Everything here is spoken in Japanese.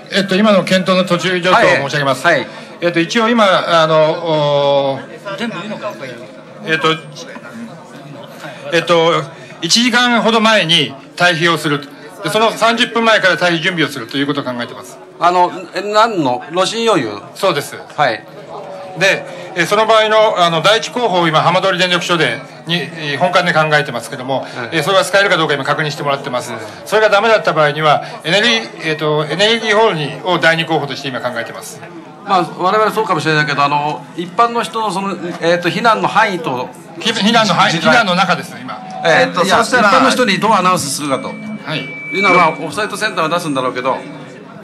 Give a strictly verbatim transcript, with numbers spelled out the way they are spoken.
えっと、今の検討の途中状況を申し上げます。はいはい、えっと、一応今、あの、全部いいのか、えっと、えっと、いちじかんほど前に退避をする。でそのさんじゅっぷんまえから退避準備をするということを考えています。 あの、何の露心余裕？ そうです。 はい。 で、えその場合の、あの、第一候補を今、浜通り電力所で、に、本館で考えてますけども、はい、えそれが使えるかどうか今確認してもらってます。それがダメだった場合には、エネルギー、えっと、エネルギーホールに、を第二候補として今考えてます。 まあ、我々そうかもしれないけど、あの、一般の人のその、えっと、避難の範囲と、 避難の範囲、避難の中です、今。 えっと、そうしたら、一般の人にどうアナウンスするかと。はい。いうのは、まあ、オフサイトセンターは出すんだろうけど、